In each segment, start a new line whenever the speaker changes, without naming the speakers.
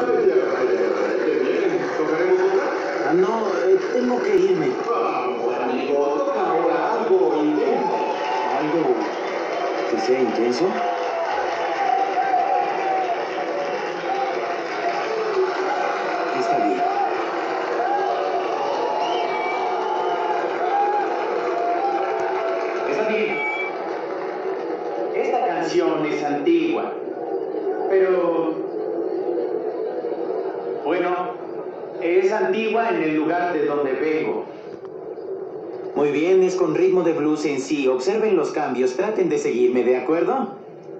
Qué bien. ¿Tocaremos otra?
Ah, no, tengo que irme.
Vamos, amigo, toca ahora algo intenso.
¿Algo que sea intenso? Está bien.
Está bien. Esta canción es antigua, pero bueno, es antigua en el lugar de donde vengo.
Muy bien, es con ritmo de blues en sí. Observen los cambios, traten de seguirme, ¿de acuerdo?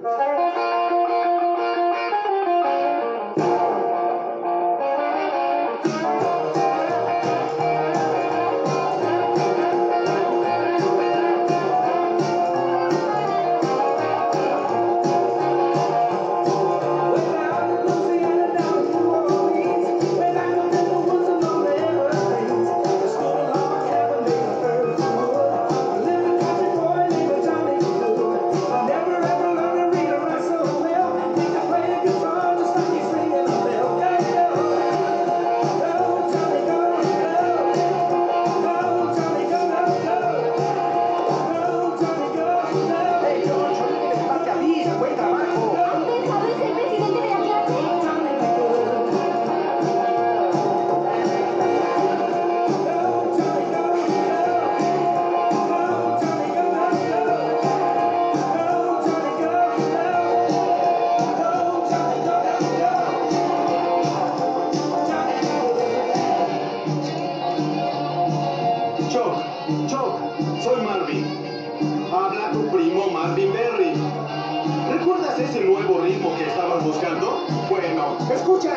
Choc, soy Marvin. Habla tu primo Marvin Berry. ¿Recuerdas ese nuevo ritmo que estabas buscando? Bueno, escucha